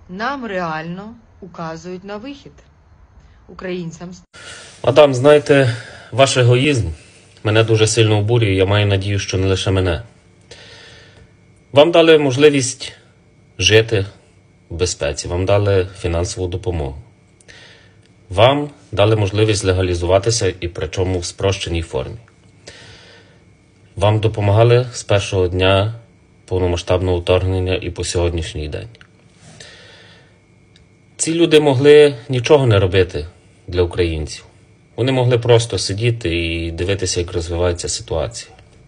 Нам реально указують на вихід. Українцям. Мадам, знаєте, ваш егоїзм мене дуже сильно обурює, я маю надію, що не лише мене. Вам дали можливість жити в безпеці, вам дали фінансову допомогу. Вам дали можливість легалізуватися і причому в спрощеній формі. Вам допомагали з першого дня повномасштабного вторгнення і по сьогоднішній день. Ці люди могли нічого не робити для українців. Вони могли просто сидіти і дивитися, як розвивається ситуація.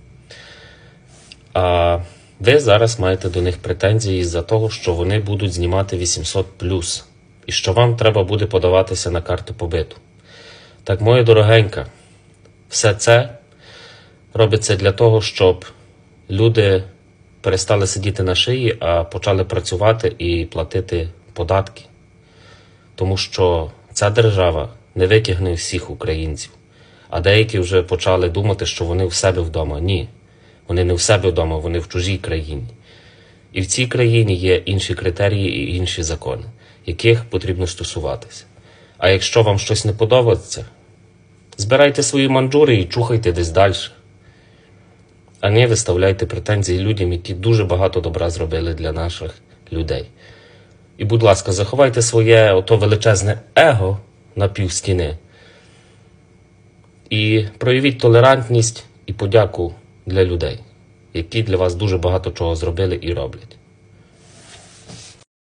А ви зараз маєте до них претензії з-за того, що вони будуть знімати 800+, і що вам треба буде подаватися на карту побиту. Так, моя дорогенька, все це робиться для того, щоб люди перестали сидіти на шиї, а почали працювати і платити податки. Тому що ця держава не витягне всіх українців. А деякі вже почали думати, що вони в себе вдома. Ні, вони не в себе вдома, вони в чужій країні. І в цій країні є інші критерії і інші закони, яких потрібно стосуватися. А якщо вам щось не подобається, збирайте свої манджури і чухайте десь далі. А не виставляйте претензії людям, які дуже багато добра зробили для наших людей. І, будь ласка, заховайте своє ото величезне его на півстіни. І проявіть толерантність і подяку для людей, які для вас дуже багато чого зробили і роблять.